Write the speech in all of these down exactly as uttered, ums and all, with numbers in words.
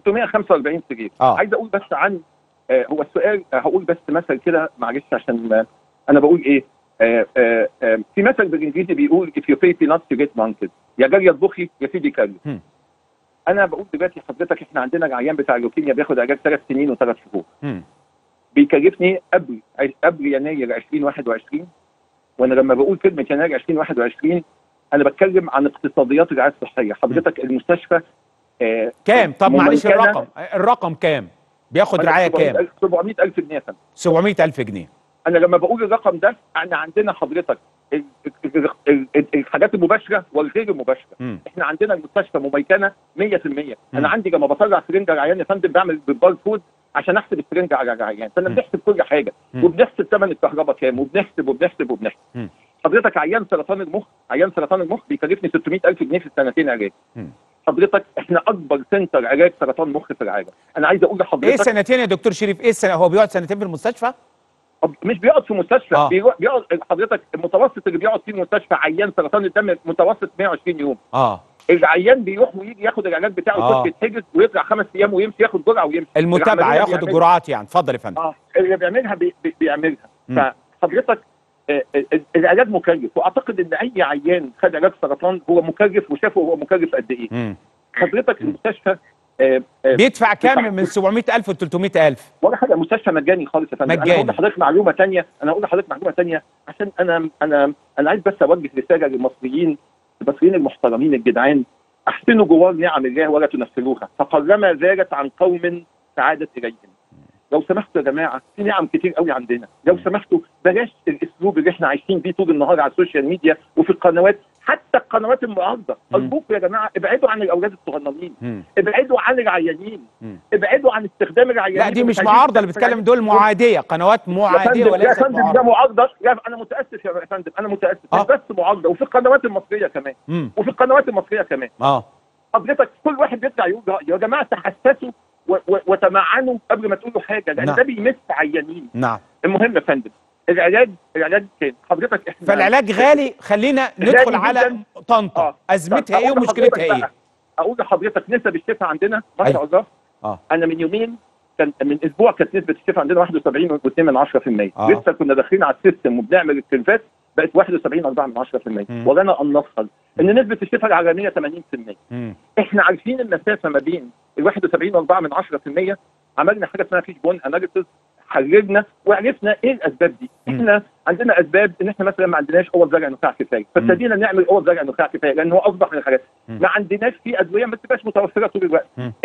ستمائة وخمسة وأربعين سرير. آه. عايز اقول بس عن آه هو السؤال، آه هقول بس مثل كده معلش عشان آه انا بقول ايه، آه آه آه في مثل بالانجليزي بيقول if you pay peanuts you get monkeys، يا جاريه اطبخي يا سيدي كلي. انا بقول دلوقتي حضرتك احنا عندنا العيان بتاع اللوكيميا بياخد علاج ثلاث سنين وثلاث شهور. م. بيكلفني قبل قبل يناير ألفين وواحد وعشرين، وانا لما بقول كلمه يناير ألفين وواحد وعشرين انا بتكلم عن اقتصاديات الرعايه الصحيه. حضرتك م. المستشفى آه كام؟ طب معلش الرقم الرقم كام؟ بياخد رعايه كام؟ سبعمائة ألف جنيه يا فندم. سبعمائة ألف جنيه. انا لما بقول الرقم ده احنا عندنا حضرتك الحاجات المباشره والغير المباشره. م. احنا عندنا المستشفى مميكنه مية في المية. م. انا عندي لما بطلع سرنجه العيان يا فندم بعمل بالباركود عشان احسب السرنجه على العيان، فانا بنحسب كل حاجه م. وبنحسب ثمن الكهرباء كام وبنحسب وبنحسب وبنحسب. م. حضرتك عيان سرطان المخ، عيان سرطان المخ بيكلفني ستمائة ألف جنيه في السنتين علاج. حضرتك احنا اكبر سنتر علاج سرطان مخ في العالم. انا عايز اقول لحضرتك ايه سنتين يا دكتور شريف؟ ايه السنه؟ هو بيقعد سنتين في المستشفى؟ مش بيقعد في مستشفى. آه. بيقعد حضرتك المتوسط اللي بيقعد فيه المستشفى عيان سرطان الدم متوسط مائة وعشرين يوم. اه العيان بيروح ويجي ياخد العلاج بتاعه آه. يخش يتحجز ويطلع خمس ايام ويمشي ياخد جرعه ويمشي. المتابعه ياخد الجرعات يعني. اتفضل يا فندم. اه اللي بيعملها بي بي بيعملها. م. فحضرتك آه العلاج مكلف، واعتقد ان اي عيان خد علاج سرطان هو مكلف وشافه هو مكلف قد ايه. م. حضرتك المستشفى آه آه بيدفع كام من سبعمائة ألف ل ثلاثمائة ألف؟ ولا حاجه، مستشفى مجاني خالص يا فندم. مجاني. انا هقول لحضرتك معلومه ثانيه، انا هقول لحضرتك معلومه ثانيه عشان انا انا انا عايز بس اوجه رساله للمصريين، المصريين المحترمين الجدعان، احسنوا جوار نعم الله ولا تنفروها، فقلما زالت عن قوم سعاده اليهم. لو سمحتوا يا جماعه في نعم كتير قوي عندنا، لو سمحتوا بلاش الاسلوب اللي احنا عايشين بيه طول النهار على السوشيال ميديا وفي القنوات، حتى القنوات المعارضه. ارجوكم يا جماعه ابعدوا عن الاولاد الصغننين، ابعدوا عن العيانين، ابعدوا عن استخدام العيانين. لا دي مش معارضه اللي بتتكلم، دول معاديه، قنوات معاديه وليست معارضه. يا فندم ده معارضه، انا متاسف يا فندم، انا متاسف. مش بس معارضه، وفي القنوات المصريه كمان. مم. وفي القنوات المصريه كمان. اه حضرتك كل واحد بيطلع يقول يا جماعه تحسسوا وتمعنوا قبل ما تقولوا حاجه، لان نعم. ده بيمس عيانين. نعم. المهم يا فندم العلاج العلاج كان حضرتك احنا فالعلاج غالي. خلينا ندخل على طنطا. آه. ازمتها ايه ومشكلتها ايه؟ اقول لحضرتك نسب الشفاء عندنا ما شاء الله. اه انا من يومين كان من اسبوع كانت نسبه الشفاء عندنا واحد وسبعين فاصلة اثنين من عشرة بالمية. آه. لسه كنا داخلين على السيستم وبنعمل الكلفات بقت واحد وسبعين فاصلة أربعة من عشرة بالمية، ورانا ان نفصل ان نسبه الشفاء العالميه ثمانين بالمية. مم. احنا عارفين المسافه ما بين ال واحد وسبعين فاصلة أربعة من عشرة بالمية. عملنا حاجه اسمها فيش بون اناليسيس، حللنا وعرفنا ايه الاسباب دي. م. احنا عندنا اسباب ان احنا مثلا ما عندناش قوه زرع نخاع كفايه، فابتدينا نعمل قوه زرع نخاع كفايه لان هو اصبح من الحاجات. ما عندناش في ادويه ما بتبقاش متوفره طول الوقت.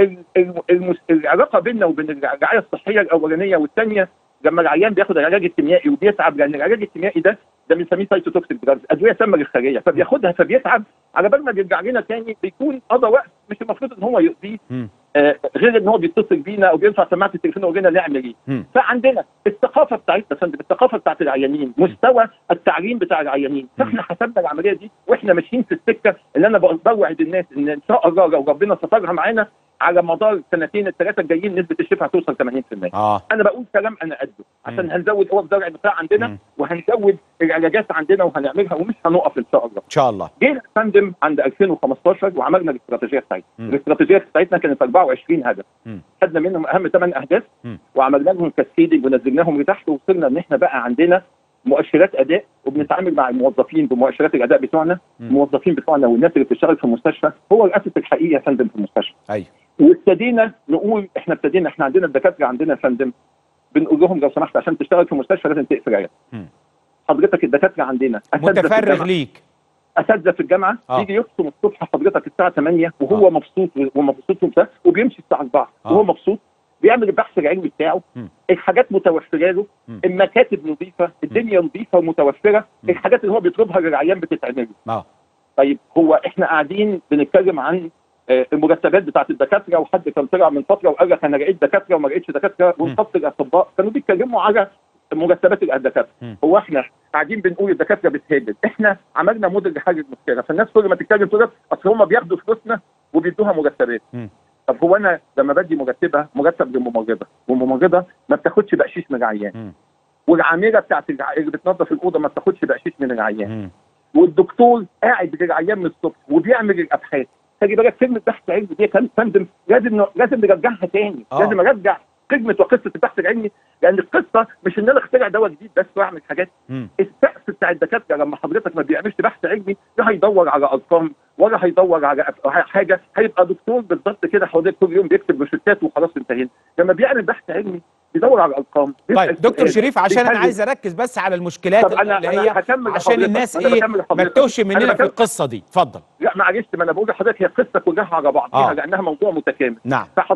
العلاقه بيننا وبين الرعايه الصحيه الاولانيه والثانيه لما العيان بياخد العلاج الكيميائي وبيتعب، لان العلاج الكيميائي ده ده بنسميه سايتوتوكسيك دراجز، ادويه سامه للخاريه، فبياخدها فبيتعب على بال ما بيرجع لنا تاني بيكون قضى وقت مش المفروض ان هو يقضيه. آه غير ان هو بيتصل بينا او بيرفع سماعه التليفون ويقول لنا نعمل ايه. فعندنا الثقافه بتاعتنا يا فندم، الثقافه بتاعت العيانين، مستوى التعليم بتاع العيانين، فاحنا حسبنا العمليه دي واحنا ماشيين في السكه اللي انا بوعد الناس ان ان شاء الله لو ربنا سترها معانا على مدار السنتين الثلاثه الجايين نسبه الشفاء هتوصل ثمانين بالمية. آه. انا بقول كلام انا قده عشان هنزود قوه زرع النخاع عندنا. مم. وهنزود العلاجات عندنا وهنعملها ومش هنقف ان شاء الله. ان شاء الله. جينا يا فندم عند ألفين وخمستاشر وعملنا الاستراتيجيه بتاعتنا. الاستراتيجيه بتاعتنا كانت أربعة وعشرين هدف. خدنا منهم اهم ثمان اهداف وعملنا لهم كاسكيدنج ونزلناهم لتحت، ووصلنا ان احنا بقى عندنا مؤشرات اداء وبنتعامل مع الموظفين بمؤشرات الاداء بتوعنا. الموظفين بتوعنا والناس اللي بتشتغل في المستشفى هو الاساس الحقيقي يا فندم في المستشفى. ايوه. وابتدينا نقول احنا ابتدينا احنا عندنا الدكاتره عندنا يا فندم بنقول لهم لو سمحت عشان تشتغل في مستشفى لازم تقفل عيادة. حضرتك الدكاتره عندنا متفرغ ليك، اساتذه في الجامعه آه. يجي يقسم الصبح حضرتك الساعه ثمانية وهو آه. مبسوط ومبسوط وبيمشي الساعه أربعة آه. وهو مبسوط، بيعمل البحث العلمي بتاعه. م. الحاجات متوفره له، م. المكاتب نظيفه، الدنيا نظيفه ومتوفره، م. الحاجات اللي هو بيطلبها للعيان بتتعمل له. آه. طيب هو احنا قاعدين بنتكلم عن المرتبات بتاعت الدكاتره، وحد كان طلع من فتره وقال لك انا لقيت دكاتره وما لقيتش دكاتره، ونقابه الاطباء كانوا بيتكلموا على مرتبات الدكاتره. هو احنا قاعدين بنقول الدكاتره بتهاجر، احنا عملنا موديل لحل المشكله، فالناس كل ما تتكلم تقول اصل هم بياخدوا فلوسنا وبيدوها مرتبات. طب هو انا لما بدي مرتبها مرتب للممرضه، والممرضه ما بتاخدش بقشيش من العيان، والعامله بتاعت اللي بتنظف الاوضه ما بتاخدش بقشيش من العيان، والدكتور قاعد للعيان من الصبح وبيعمل الابحاث. خلي بالك كلمه بحث علمي دي كان فندم لازم لازم نرجعها تاني، أوه. لازم ارجع قيمه وقصه البحث العلمي، لان القصه مش ان انا اخترع دواء جديد بس واعمل حاجات. م. السقف بتاع الدكاتره لما حضرتك ما بيعملش بحث علمي لا هيدور على ارقام ولا هيدور على حاجه، هيبقى دكتور بالضبط كده حضرتك كل يوم بيكتب روشتات وخلاص انتهينا. لما بيعمل بحث علمي بيدور على الارقام. طيب دكتور شريف، عشان انا عايز اركز بس على المشكلات اللي هي عشان الناس ايه ما تتوهش مننا في القصه دي. اتفضل. لا معلش، ما انا بقول لحضرتك هي القصه كلها على بعضها آه. لانها موضوع متكامل. نعم.